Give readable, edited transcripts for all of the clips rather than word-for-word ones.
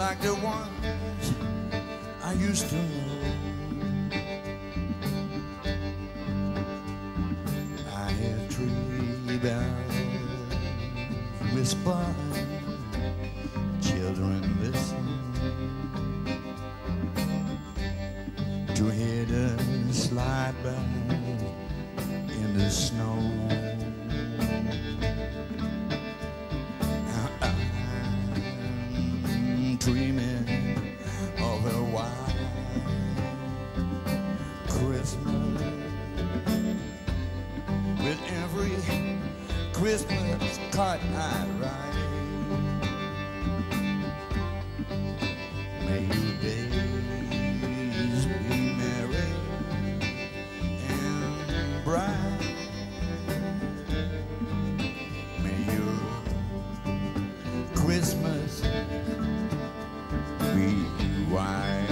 like the ones I used to know. I hear tree bells whisper, children listen to hear the slide by in the snow. I'm dreaming of a white Christmas, with every Christmas card I write. May your days be merry and bright. May your Christmas be white.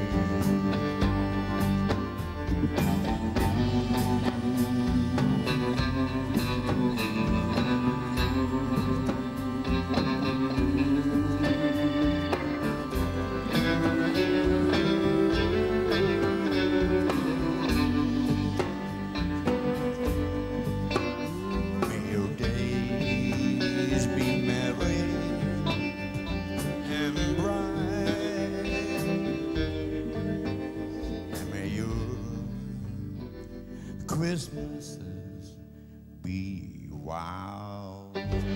Christmases be wild.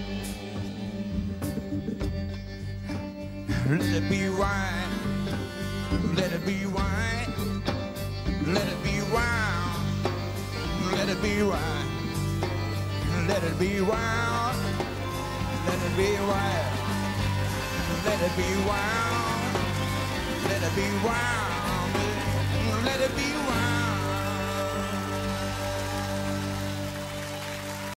Let it be white. Let it be white. Let it be wild. Let it be white. Let it be wild. Let it be white. Let it be wild. Let it be wild. Let it be wild.